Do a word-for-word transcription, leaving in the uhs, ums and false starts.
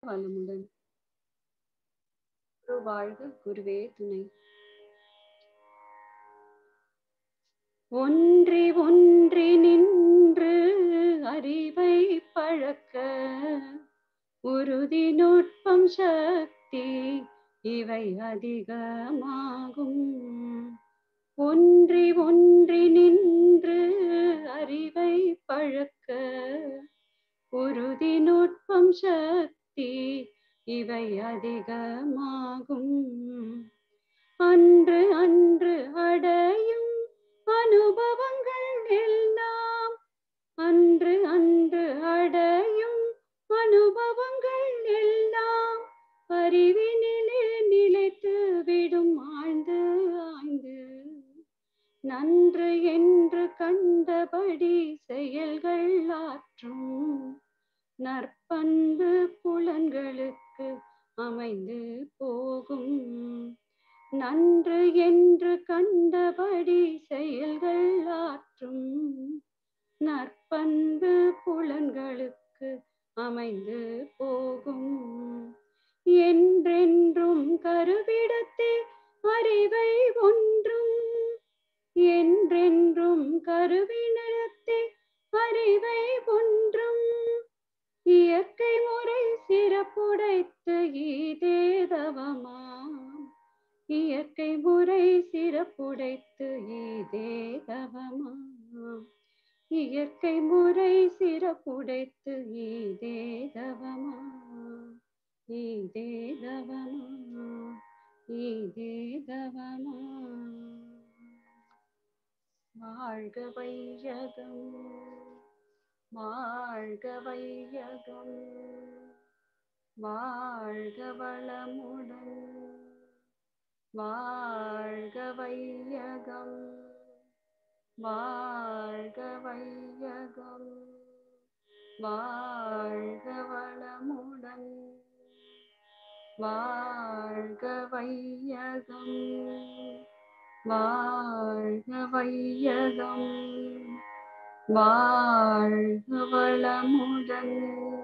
வளமுடன். குரு வாழ்க, குருவே துணை. ஒன்றி ஒன்றி நின்று அறிவை பழக்க உறுதி நுட்பம் சக்தி இவை அதிகமாகும். ஒன்றி ஒன்றி நின்று அறிவை பழக்க உறுதி நுட்பம் சக்தி இவை அதிகமாகும். அன்று அன்று அடையும் அனுபவங்கள் எல்லாம் அன்று அன்று அடையும் அனுபவங்கள் எல்லாம் அறிவினிலே நிலைத்து விடும் ஆழ்ந்து ஆய்ந்து நன்று என்று கண்டபடி செயல்கள் ஆற்றும் நற்பண்பு புலன்களுக்கு அமைந்து போகும். நன்று என்று கண்டபடி செயல்கள் ஆற்றும் நற்பண்பு புலன்களுக்கு அமைந்து போகும். என்றென்றும் கருவிடத்தே அறிவை ஒன்றும் என்றென்றும் கருவிடத்தே அறிவை ஒன்றும் இயற்கை முறை சிறப்புடைத்து ஈதேதவமாம். இயற்கை முறை சிறப்புடைத்து ஈதேதவமாம். இயற்கை முறை சிறப்புடைத்து ஈதேதவமாம். ஈதேதவமாம். ஈதேதவமாம். வாழ்க வையகம், வாழ்க வையகம், வாழ்க வளமுடன், வாழ்க வையகம், வாழ்க வையகம், வாழ்க வளமுடன், வாழ்க வையகம், வாழ்க வையகம், வாழ்க வளமுடன்.